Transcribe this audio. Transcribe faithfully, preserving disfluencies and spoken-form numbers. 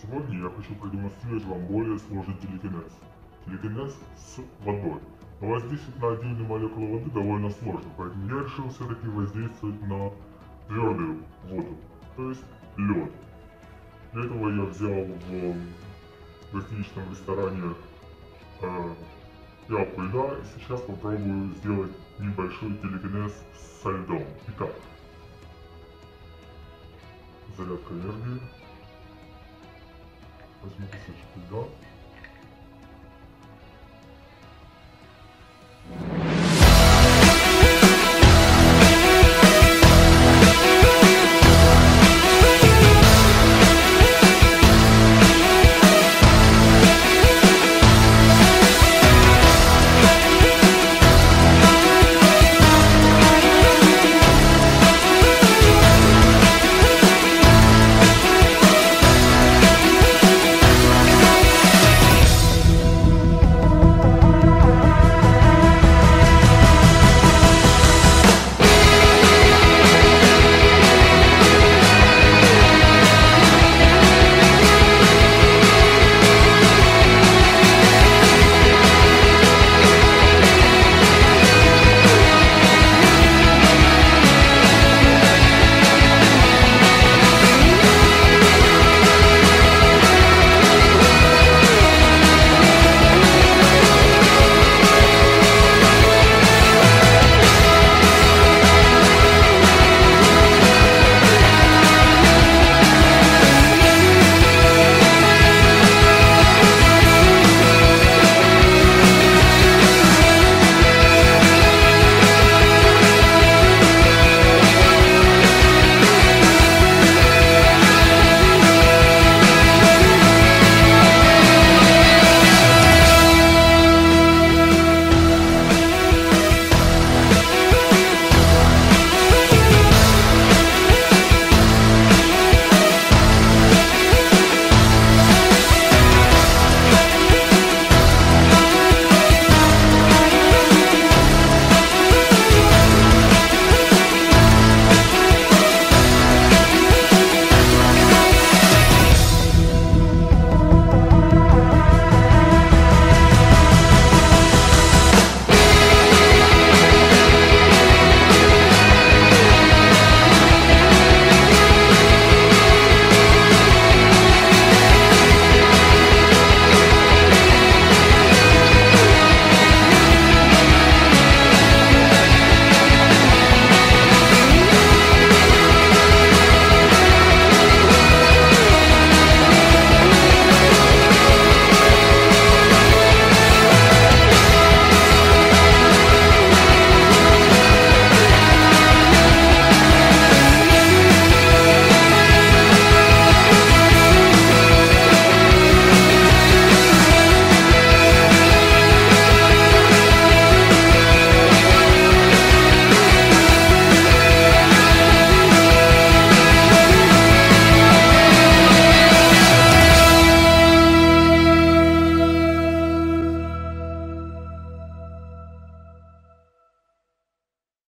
Сегодня я хочу продемонстрировать вам более сложный телекинез. Телекинез с водой. Но воздействовать на отдельные молекулы воды довольно сложно, поэтому я решил все-таки воздействовать на твердую воду, то есть лед. Для этого я взял в гостиничном ресторане э, тряпку льда и сейчас попробую сделать небольшой телекинез со льдом. Итак, зарядка энергии. Возьму кусочек льда.